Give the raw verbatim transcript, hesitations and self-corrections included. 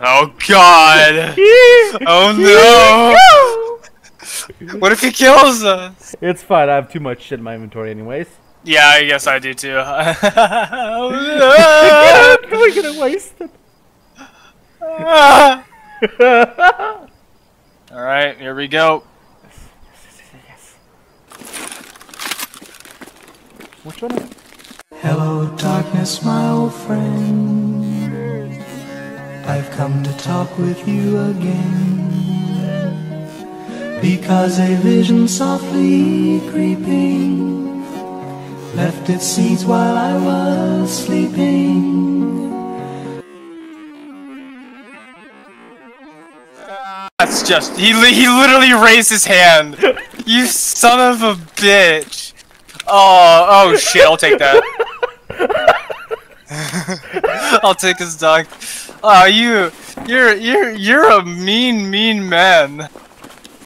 Oh god! Oh no! What if he kills us? It's fine. I have too much shit in my inventory, anyways. Yeah, I guess I do too. Oh no! We're gonna waste it. Alright, here we go. Yes, yes, yes, yes. Which one? Hello, darkness, my old friend. I've come to talk with you again, because a vision softly creeping left its seeds while I was sleeping. That's just, he, li he literally raised his hand. You son of a bitch. Oh, oh shit, I'll take that. I'll take his dog. Oh, you, you're, you're, you're a mean, mean man.